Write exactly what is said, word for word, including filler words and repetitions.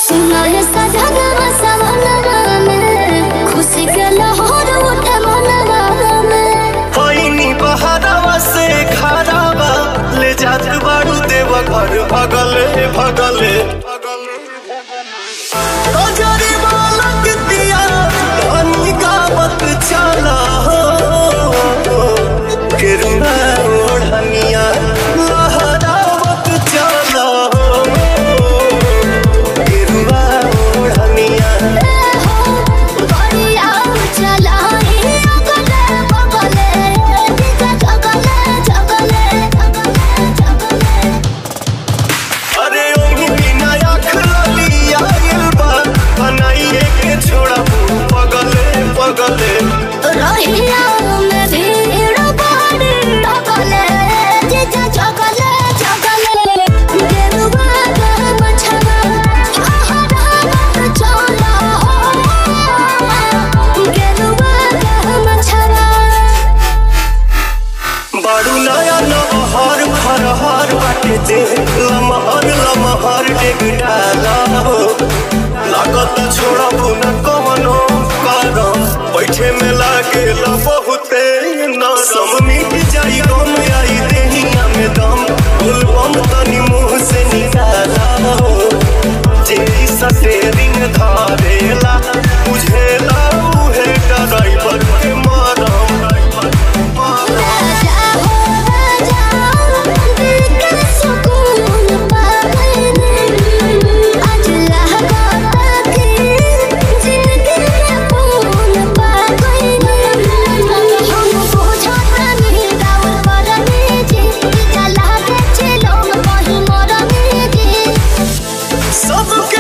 सुना है सजनवा सवनवा में खुशी के लहर उठे मनवा में होइनी बहारवा से घरवा ले जात बारू देव घर भगले भगले गजरी बालक दिया धनी गावत चला गिरना ओढ़निया लहरावत चला गिरना ओढ़निया बढ़िया चला ही अगले बगले दिखा जगले जगले जगले जगले अरे ओही बिना आँख लली आइल बा बनाइए के छोड़ा पगले पगले रहिया में भीड़ बड़ी जगले दिखा जगले जगले गेरुआ का मछवा आहरा चला गेरुआ का मछवा बारू नया नहर फरहर बाटे दे लमहर लमहर डेग डाला हो लागत छोड़बू न कवनो करम बैठे में लागेल बहुते नरम मिट जाई गम आई देहिया में दम बोलबम तनी मुँह से निकाला हो जे स्टेरिंग धरेला बुझेला उहे ड्राइवर के मरम राजा हो राजा दिल के सुकून पाने आज लहका की जिंदगी में पून पा गई हम बुझा नहीं गाँव परनी जी चला के चलो कहीं मरनी जी सबके